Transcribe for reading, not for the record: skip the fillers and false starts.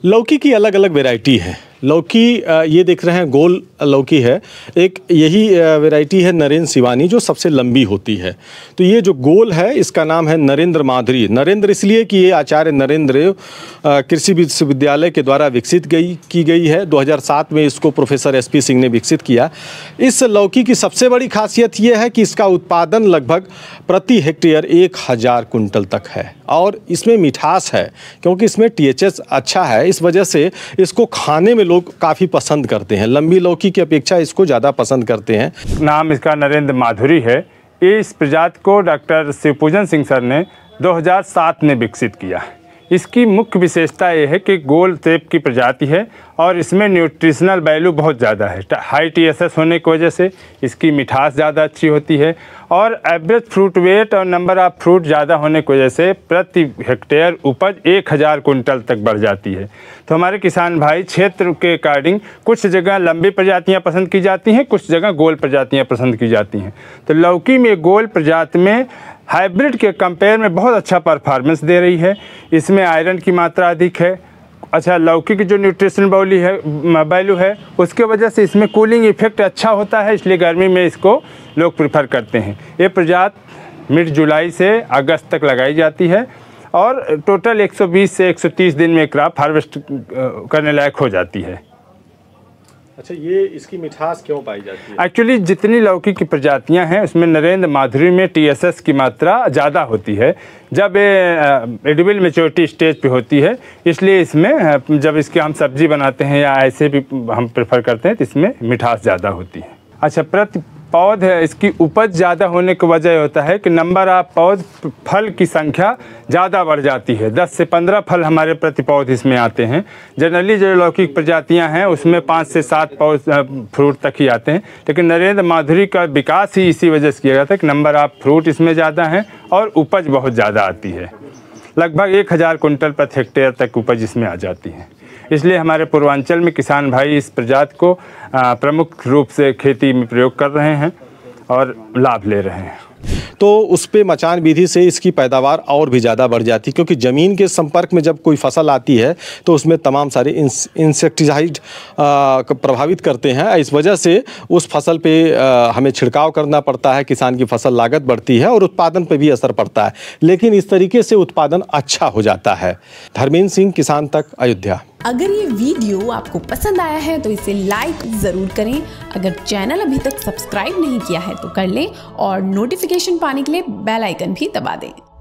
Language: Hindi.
लौकी की अलग अलग वैरायटी है। लौकी ये देख रहे हैं गोल लौकी है। एक यही वैरायटी है नरेंद्र शिवानी जो सबसे लंबी होती है। तो ये जो गोल है इसका नाम है नरेंद्र माधुरी। नरेंद्र इसलिए कि ये आचार्य नरेंद्र कृषि विश्वविद्यालय के द्वारा विकसित की गई है। 2007 में इसको प्रोफेसर SP सिंह ने विकसित किया। इस लौकी की सबसे बड़ी खासियत ये है कि इसका उत्पादन लगभग प्रति हेक्टेयर 1000 कुंटल तक है और इसमें मिठास है क्योंकि इसमें THS अच्छा है। इस वजह से इसको खाने में लोग काफ़ी पसंद करते हैं। लंबी लौकी की अपेक्षा इसको ज़्यादा पसंद करते हैं। नाम इसका नरेंद्र माधुरी है। इस प्रजाति को डॉक्टर शिवपूजन सिंह सर ने 2007 में विकसित किया। इसकी मुख्य विशेषता ये है कि गोल शेप की प्रजाति है और इसमें न्यूट्रिशनल वैल्यू बहुत ज़्यादा है। हाई TSS होने की वजह से इसकी मिठास ज़्यादा अच्छी होती है और एवरेज फ्रूट वेट और नंबर ऑफ फ्रूट ज़्यादा होने की वजह से प्रति हेक्टेयर उपज 1000 कुंटल तक बढ़ जाती है। तो हमारे किसान भाई क्षेत्र के अकॉर्डिंग कुछ जगह लंबी प्रजातियाँ पसंद की जाती हैं, कुछ जगह गोल प्रजातियाँ पसंद की जाती हैं। तो लौकी में गोल प्रजाति में हाइब्रिड के कंपेयर में बहुत अच्छा परफॉर्मेंस दे रही है। इसमें आयरन की मात्रा अधिक है। अच्छा, लौकी की जो न्यूट्रिशन वैल्यू है उसके वजह से इसमें कूलिंग इफेक्ट अच्छा होता है, इसलिए गर्मी में इसको लोग प्रेफर करते हैं। ये प्रजाति मिड जुलाई से अगस्त तक लगाई जाती है और टोटल 120 से 130 दिन में क्रॉप हार्वेस्ट करने लायक हो जाती है। अच्छा, ये इसकी मिठास क्यों पाई जाती है? एक्चुअली जितनी लौकी की प्रजातियां हैं उसमें नरेंद्र माधुरी में TSS की मात्रा ज़्यादा होती है जब ये एडिबल मैच्योरिटी स्टेज पे होती है। इसलिए इसमें जब इसकी हम सब्जी बनाते हैं या ऐसे भी हम प्रेफर करते हैं तो इसमें मिठास ज़्यादा होती है। अच्छा, प्रति पौध है इसकी उपज ज़्यादा होने की वजह होता है कि नंबर ऑफ पौध फल की संख्या ज़्यादा बढ़ जाती है। 10 से 15 फल हमारे प्रति पौध इसमें आते हैं। जनरली जो लौकी प्रजातियां हैं उसमें 5 से 7 पौध फ्रूट तक ही आते हैं, लेकिन नरेंद्र माधुरी का विकास ही इसी वजह से किया गया था कि नंबर ऑफ फ्रूट इसमें ज़्यादा है और उपज बहुत ज़्यादा आती है। लगभग 1000 कुंटल प्रति हेक्टेयर तक उपज इसमें आ जाती है। इसलिए हमारे पूर्वांचल में किसान भाई इस प्रजाति को प्रमुख रूप से खेती में प्रयोग कर रहे हैं और लाभ ले रहे हैं। तो उस पे मचान विधि से इसकी पैदावार और भी ज़्यादा बढ़ जाती है क्योंकि ज़मीन के संपर्क में जब कोई फसल आती है तो उसमें तमाम सारे इंसेक्टिसाइड प्रभावित करते हैं। इस वजह से उस फसल पे हमें छिड़काव करना पड़ता है, किसान की फसल लागत बढ़ती है और उत्पादन पे भी असर पड़ता है। लेकिन इस तरीके से उत्पादन अच्छा हो जाता है। धर्मेंद्र सिंह, किसान तक, अयोध्या। अगर ये वीडियो आपको पसंद आया है तो इसे लाइक ज़रूर करें। अगर चैनल अभी तक सब्सक्राइब नहीं किया है तो कर लें और नोटिफिकेशन पाने के लिए बेल आइकन भी दबा दें।